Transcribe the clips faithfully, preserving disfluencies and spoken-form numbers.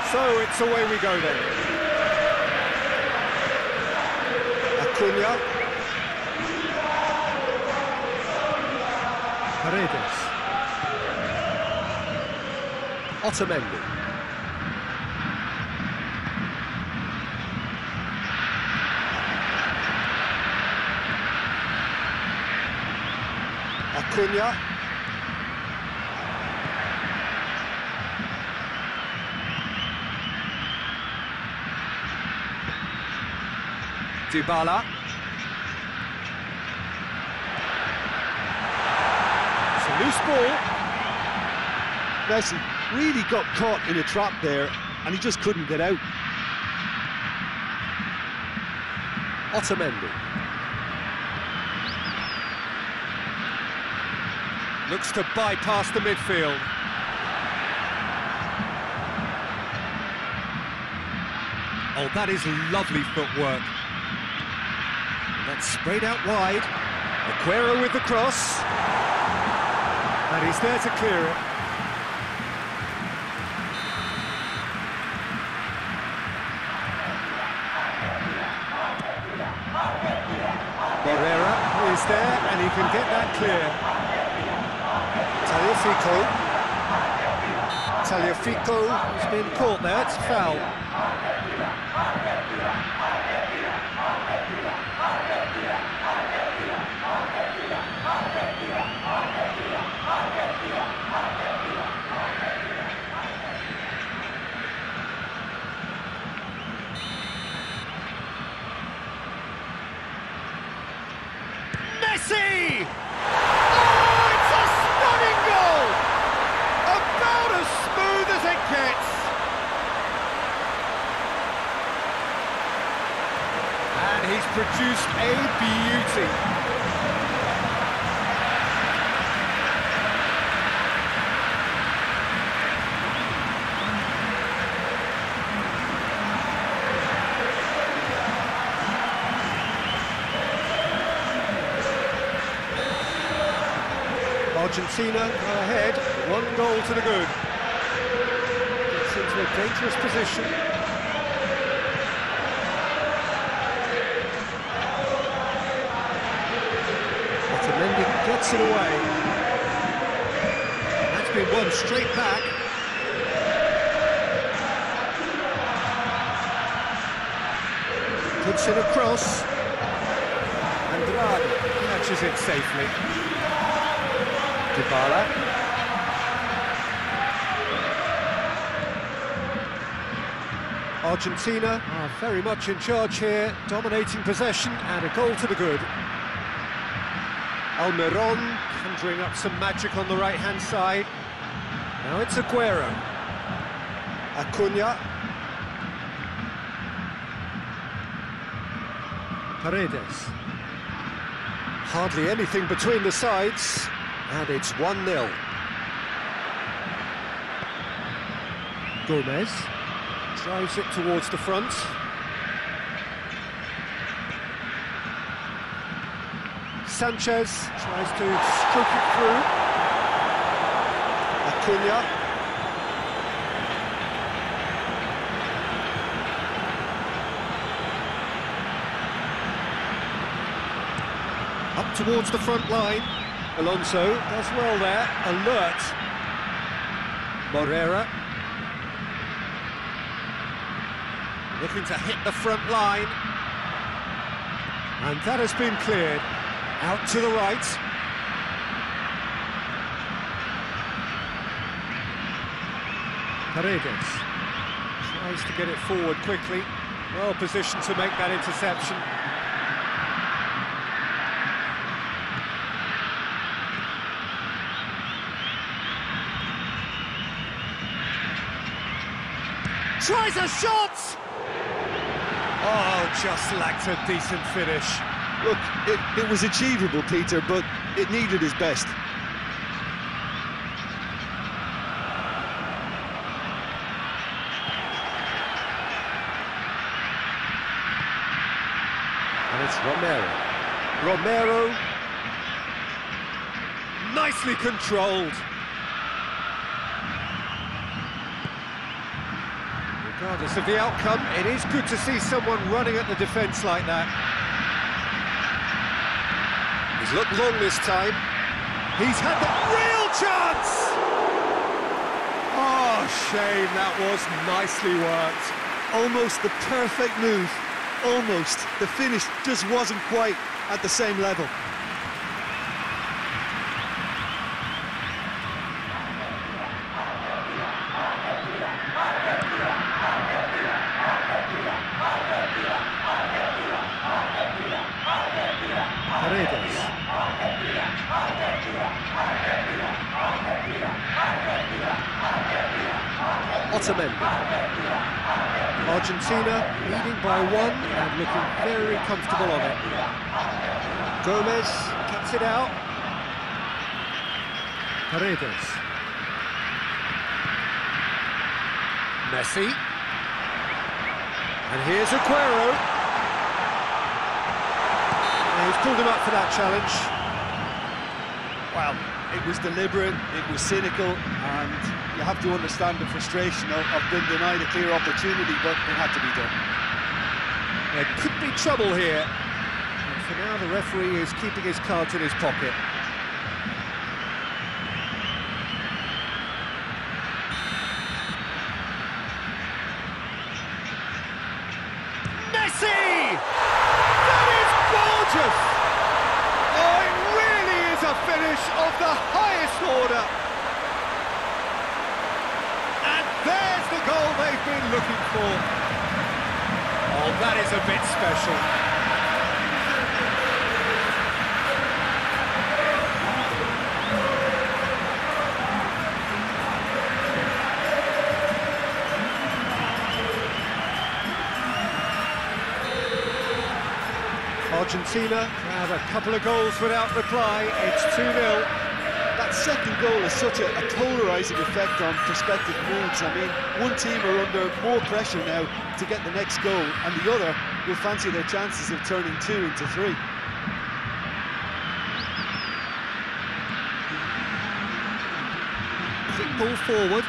So it's away we go then. Acuna. Paredes. Otamendi. Acuna. Dybala. It's a loose ball. Messi really got caught in a trap there, and he just couldn't get out. Otamendi. Looks to bypass the midfield. Oh, that is lovely footwork. And that's sprayed out wide. Aguero with the cross. And he's there to clear it. Barrera is there, and he can get that clear. Tagliafico. Tagliafico has been caught there, it's a foul. Messi! Oh, it's a stunning goal! About as smooth as it gets. And he's produced a beauty. Argentina are ahead, one goal to the good. Gets into a dangerous position. Otamendi gets it away. That's been won straight back. Puts it across. Andrade catches it safely. Dybala. Argentina are very much in charge here, dominating possession and a goal to the good. Almiron conjuring up some magic on the right-hand side. Now it's Aguero. Acuna. Paredes. Hardly anything between the sides. And it's one nil. Gomez drives it towards the front. Sanchez tries to stroke it through. Acuna. Up towards the front line. Alonso does well there, alert. Barrera. Looking to hit the front line. And that has been cleared. Out to the right. Paredes tries to get it forward quickly. Well positioned to make that interception. Tries a shot! Oh, just lacked a decent finish. Look, it, it was achievable, Peter, but it needed his best. And it's Romero. Romero. Nicely controlled. Regardless of the outcome, it is good to see someone running at the defence like that. He's looked long this time. He's had the real chance! Oh, shame, that was nicely worked. Almost the perfect move. Almost. The finish just wasn't quite at the same level. Argentina leading by one and looking very comfortable on it. Gomez cuts it out. Paredes. Messi. And here's Aguero. And he's pulled him up for that challenge. Well, it was deliberate, it was cynical, and you have to understand the frustration of, of being denied a clear opportunity, but it had to be done. There could be trouble here. And for now, the referee is keeping his cards in his pocket. Messi! That is gorgeous! Oh, it really is a finish of the highest order. There's the goal they've been looking for. Oh, that is a bit special. Argentina have a couple of goals without reply. It's two nil. That second goal has such a, a polarising effect on prospective moods. I mean, one team are under more pressure now to get the next goal, and the other will fancy their chances of turning two into three. Quick ball forward.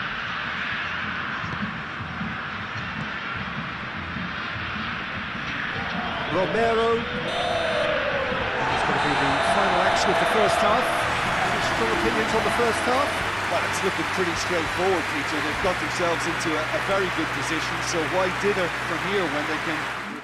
Romero. It's going to be the final action of the first half. Strong opinions on the first half? Well, it's looking pretty straightforward, Peter. They've got themselves into a, a very good position, so why dither from here when they can